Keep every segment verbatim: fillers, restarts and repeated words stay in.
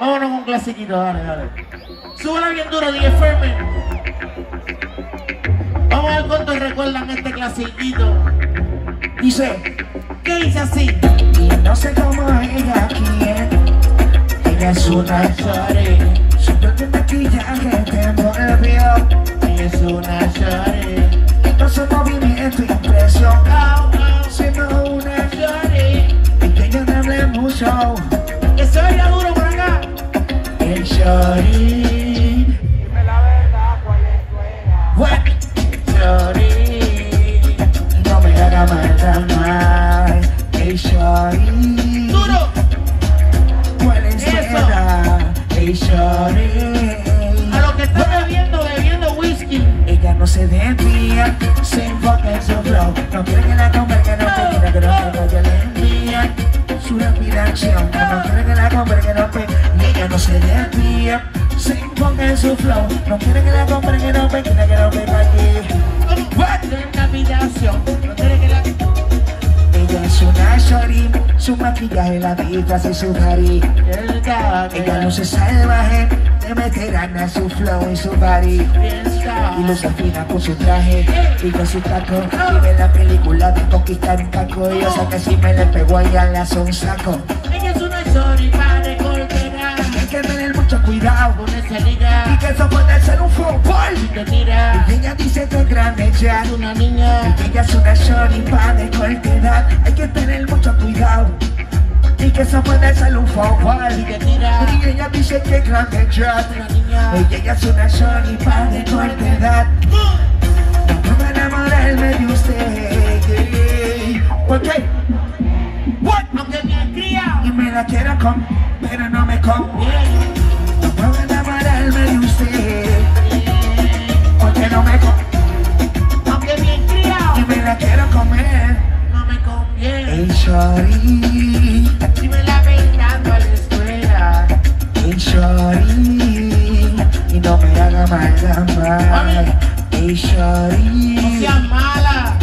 Vámonos con un clasiquito, dale, dale. Súbela bien duro, D J Fermin. Vamos a ver cuántos recuerdan este clasiquito. Dice, ¿qué dice así? Y no sé cómo ella quiere. Ella es una shorty. Su propio maquillaje te envolvió. Ella es una shorty. Y con su movimiento impresionó. Siendo una shorty. Y que yo no hablé mucho. Que se oiga duro por acá. El shorty. Dime la verdad, ¿cuál es tu edad? What? Shorty. No me haga mal tan mal. El shorty. Duro. ¿Cuál es tu Eso. edad? El shorty. A los que están bebiendo, bebiendo whisky. Ella no se desvía, se enfoca en su flow. No quiere que la compre, que no te quiera, que no te ella le envía su rápida acción. No quiere que la compre, que no te y ella no se desvía, se enfoca en su flow. No quiere que la compre, que no te quiera, que no te aquí. What? La habitación. No quiere que la... Ella es una shorty, su maquillaje la disfraza y su cari. Ella luce salvaje, te meterán a su flow y su body. Y luce fina con su traje y con su taco. Vive la película de conquistar un taco. Y yo sé que si me le pego a ella le hace un saco. Ella es una shorty para recortar. Hay que tener mucho cuidado Con esa liga. y que eso puede ser un fútbol. Y te tira. Y ella dice que es grande ya. Es una niña. Y ella es una shorty para de cualquier edad. Hay que tener mucho cuidado y que eso puede ser un fútbol. Y te tira. Y ella dice que es grande ya. Es una niña. Y ella es una shorty para de cualquier edad. No puedo enamorarme de usted. ¿Por qué? What? Aunque bien criado. Y me la quiero con, pero no me con. Bien. No puedo enamorarme de usted. Porque no me con. Aunque bien criado. Y me la quiero comer. No me conviene. El shorty. Si me la ven dando a la escuela. El shorty. Y no me haga mal, mal. El No shorty. seas mala.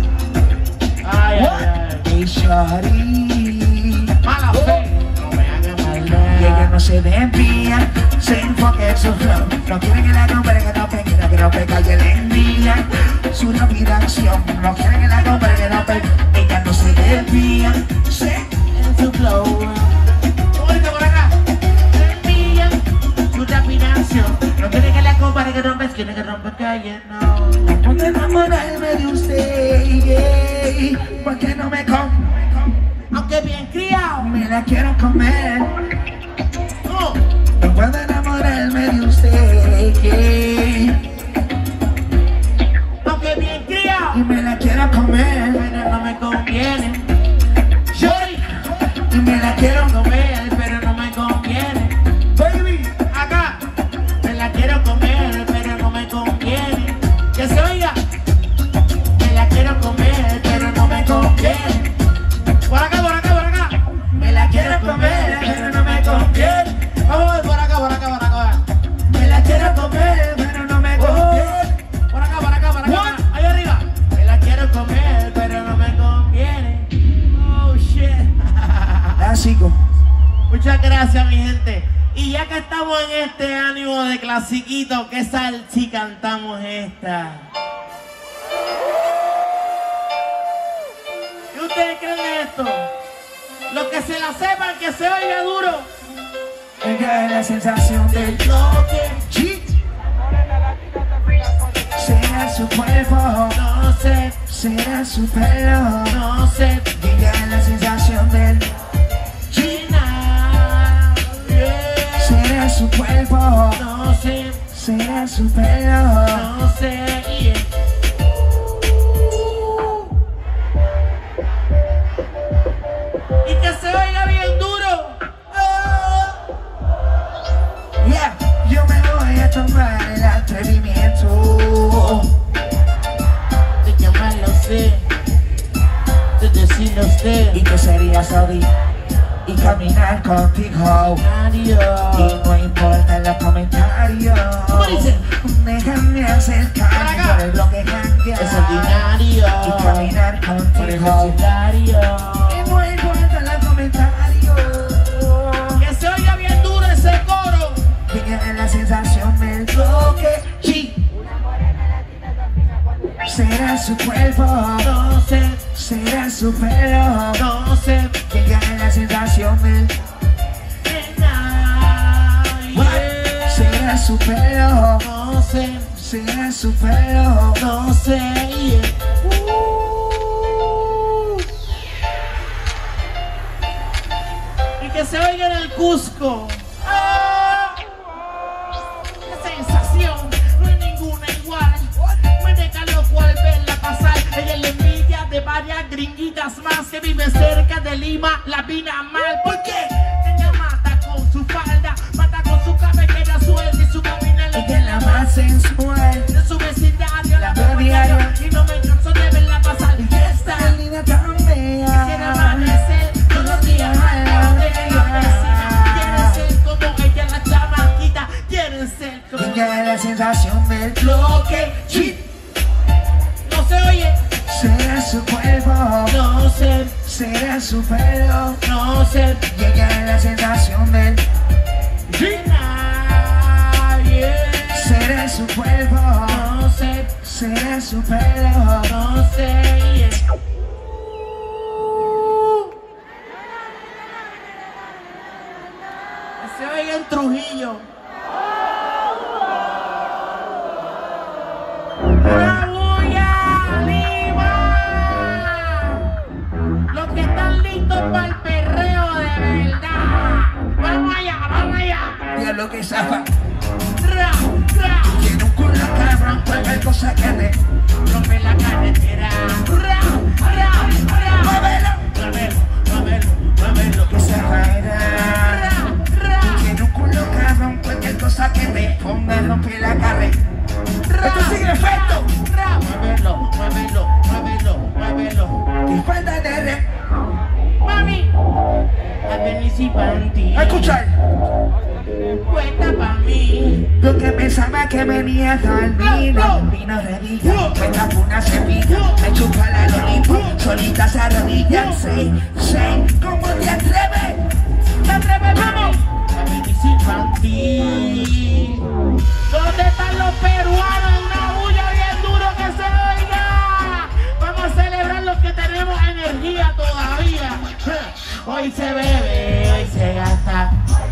Ay, ay, ay. El shorty. Mala fe. No me hagas Y ella maldad. no se desvía, se enfoca en su flow. No quiere que la compre, que no pegue, que no pegue, ella le envía su rápida acción. No quiere que la compre, que no pegue. Ella no se desvía, se En su flow. ¿Cómo dice por acá? Se envía su rapinación. No quiere que la compare, que rompes, quiere que rompa calle, no. no puedo enamorarme de usted, yeah, porque no me come. Aunque bien criado. Me la quiero comer. No. No puedo enamorarme de usted, yeah, Aunque bien criado. y me la quiero comer. Pero no me conviene. Shorty. Y me la quiero comer. Comer, pero no me conviene. Baby, Acá. Me la quiero comer, pero no me conviene. Que se oiga. Me la quiero comer, pero no me conviene. Por acá, por acá, por acá. me la quiero comer, pero no me conviene. Vamos a ver por acá, por acá, por acá. Me la quiero comer, pero no me conviene. Por acá, por acá, por acá. Ahí arriba. Me la quiero comer, pero no me conviene. Oh, shit. Así como. Muchas gracias, mi gente. Y ya que estamos en este ánimo de clasiquito, ¿qué tal si cantamos esta? ¿Qué ustedes creen de esto? Los que se la sepan, que se oiga duro. Ella es la sensación del Toque, chi. Morena latina te filas con Será su cuerpo, no sé, será su pelo. no sé. Ella es la sensación del China, yeah. será su cuerpo, No sé, será su pelo. no sé, yeah. Y que se oiga bien duro. Oh. Yeah, yo me voy a tomar el atrevimiento De llamarlo usted, de decirlo usted. y que sería salir y caminar contigo. Mario. Y no importa los comentarios. ¿Cómo dice? Déjame acercarme Para acá. por el bloque janguear Es ordinario. y caminar Por el contigo. vecindario. Y no importa los comentarios. Que se oiga bien duro ese su cuerpo, no sé, será su pelo, no sé, llega la sensación del de nadie. será su pelo, No sé, será su pelo, no sé, yeah. Uh. Y que se oiga en el Cusco. ¡Ah! La sensación no hay ninguna igual. Me deja loco al verla pasar. Ella es la envidia de varias gringuitas más que viven cerca de Lima, la vina mal. ¿Por qué? Ella mata con su falda, mata con su cabellera suelta y su cabina ella es la más sensual, de su vecindario, la La veo veo diario diario. y no me canso de verla pasar. Y esta esta linda tan bella, quiere amanecer todos los días al lado de la vecina. Quieren ser como ella, la chamaquita. Quieren ser como llega la sensación del bloque. Sí. No se oye, será su cuerpo, no sé, será su pelo, no sé. llega la sensación del De nadie. será su cuerpo, No sé, será su pelo, no sé. Yeah. Se oiga en Trujillo. ¡Una bulla, Lima! Los que están listos para el perreo de verdad. Vamos allá, vamos allá. mira lo que zafa, Ra, ra. tiene un culo cabrón, cualquier cosa que te Rompe la carretera. Ra, ra, ra. muévelo, Muévelo, muévelo, muévelo. que se baila. Ra, ra. Tiene un culo cabrón, cualquier cosa que te ponga rompe la carrera. Esto sigue efecto. Ra. Muévelo, muévelo, muévelo, muévelo. Y falta de re. Mami, a Benici Panty. A escuchar. Cuenta pa' mí. Lo que pensaba que venía al vino, vino revilla, cuenta por una semilla, me chupa la lolita, solita se arrodilla, say, say, ¿cómo te atreves? ¿Te atreves, vamos? A Benici Panty. ¿Dónde están los peruanos? Una bulla bien duro que se oiga. Vamos a celebrar los que tenemos energía todavía. Hoy se bebe, hoy se gasta.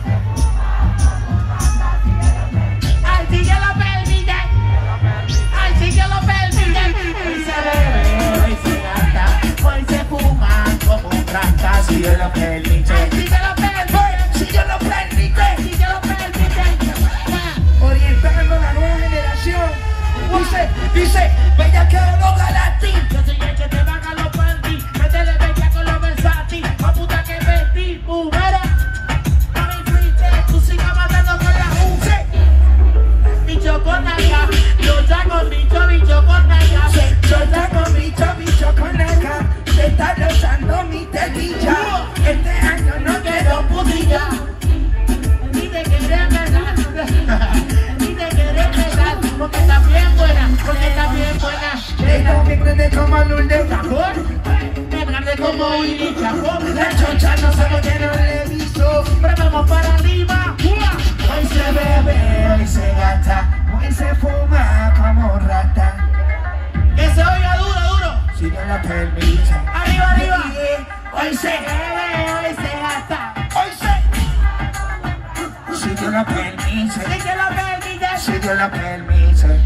Ay, si yo lo permite. Ay, si yo lo permite. Hoy se bebe, hoy se gasta. Hoy se fuma como un rasta. Si yo lo permite, Ay, si yo lo permite. si yo lo permite, Si yo lo permite. orientando la nueva generación, dice, dice, bella que lo galáctico. Yo soy el que te baja los panty. Métele bella con los versátil. Pa' puta que vestí, mujeres. Mami, fuiste, tú sigas matando con la U. Bicho con naga, yo ya con bicho, bicho con naga. Yo ya con bicho, bicho con acá, te está rozando mi tetilla, este año no quiero pudilla. Ni te querés besar, ni te querés besar, porque está bien buena, porque está bien buena. Esta me prende como luz de cajón. Cajón, me grande como un chajón. La chocha no sabe que no le he visto. Pero vamos para Lima. Hoy se bebe, hoy se gasta, hoy se fuma como rata. Que se oiga duro, duro. Si Dios lo permite. Arriba, arriba. Hoy se bebe, hoy se gasta. hoy se. Si Dios lo permite. Si te lo permites. Si Dios lo permite.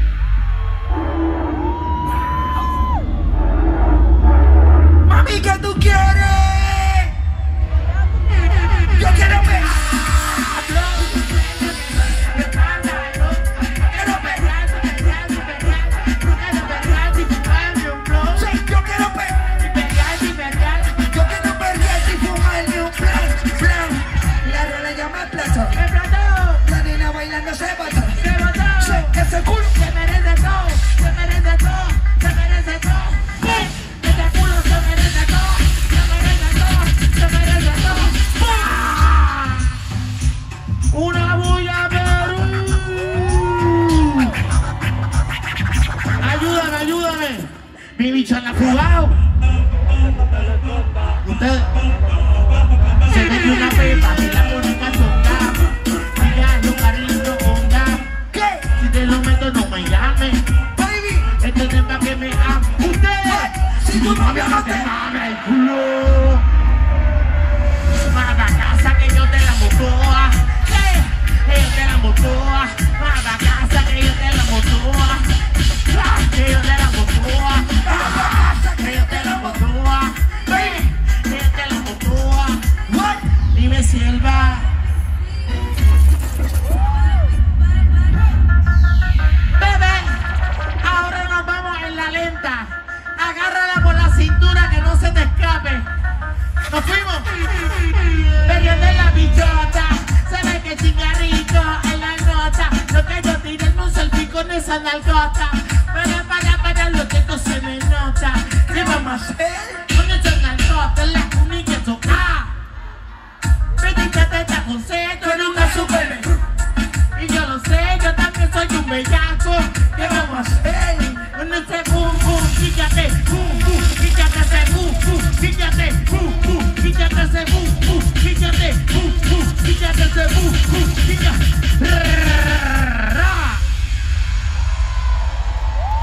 Mami, ¿qué tú quieres? Yo quiero ver. Sí, yo quiero ver. Yo quiero ver y fumarme un plan, plan. La rola llama plato. La nena bailando se bota. Sí, ese culo. Una bulla, Perú. Ayúdame, ayúdame. Mi bicho anda jugado. Usted se metió una pepa y la pone cachonda. Mira, yo cariño onda. ¿Qué? Si te lo meto, no me llames. Baby. Este es pa' que me ame. esa nalgota. Para, para, para, lo que esto se me nota. ¿Qué vamos a hacer? Con esa nalgota, la única toca. Petita teta con seco, nunca supe. Y yo lo sé, yo también soy un bellaco. ¿Qué vamos a hacer? Con ese boom, boom, fíjate, boom, boom, fíjate ese boom, boom, fíjate, boom, boom, fíjate ese boom, boom, fíjate, boom, boom, fíjate ese boom, boom, fíjate.